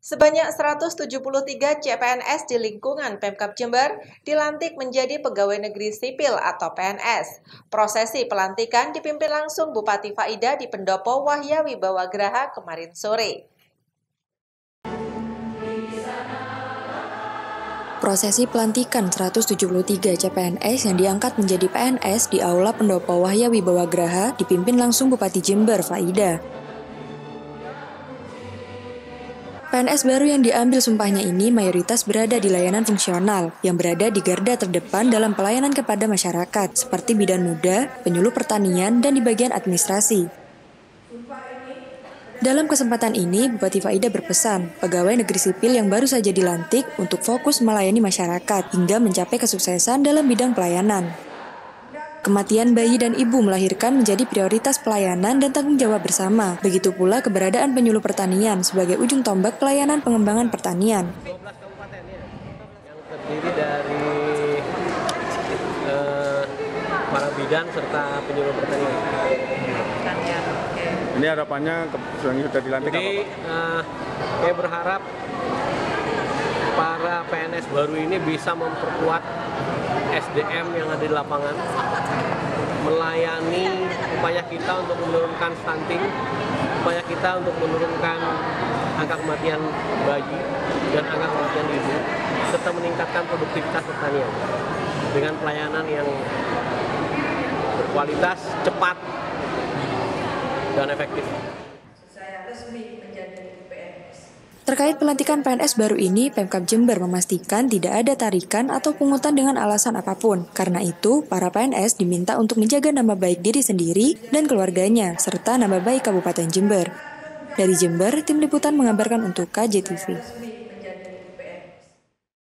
Sebanyak 173 CPNS di lingkungan Pemkab Jember dilantik menjadi pegawai negeri sipil atau PNS. Prosesi pelantikan dipimpin langsung Bupati Faida di Pendopo Wahya Wibawagraha kemarin sore. Prosesi pelantikan 173 CPNS yang diangkat menjadi PNS di Aula Pendopo Wahya Wibawagraha dipimpin langsung Bupati Jember Faida. PNS baru yang diambil sumpahnya ini mayoritas berada di layanan fungsional, yang berada di garda terdepan dalam pelayanan kepada masyarakat, seperti bidan muda, penyuluh pertanian, dan di bagian administrasi. Dalam kesempatan ini, Bupati Faida berpesan, pegawai negeri sipil yang baru saja dilantik untuk fokus melayani masyarakat, hingga mencapai kesuksesan dalam bidang pelayanan. Kematian bayi dan ibu melahirkan menjadi prioritas pelayanan dan tanggung jawab bersama. Begitu pula keberadaan penyuluh pertanian sebagai ujung tombak pelayanan pengembangan pertanian. 12 kabupaten ya, yang terdiri dari para bidan serta penyuluh pertanian. Ini harapannya sudah dilantik Jadi, saya berharap para PNS baru ini bisa memperkuat SDM yang ada di lapangan, melayani upaya kita untuk menurunkan stunting, upaya kita untuk menurunkan angka kematian bayi dan angka kematian ibu, serta meningkatkan produktivitas pertanian dengan pelayanan yang berkualitas, cepat, dan efektif. Terkait pelantikan PNS baru ini, Pemkab Jember memastikan tidak ada tarikan atau pungutan dengan alasan apapun. Karena itu, para PNS diminta untuk menjaga nama baik diri sendiri dan keluarganya, serta nama baik Kabupaten Jember. Dari Jember, Tim Liputan mengabarkan untuk KJTV.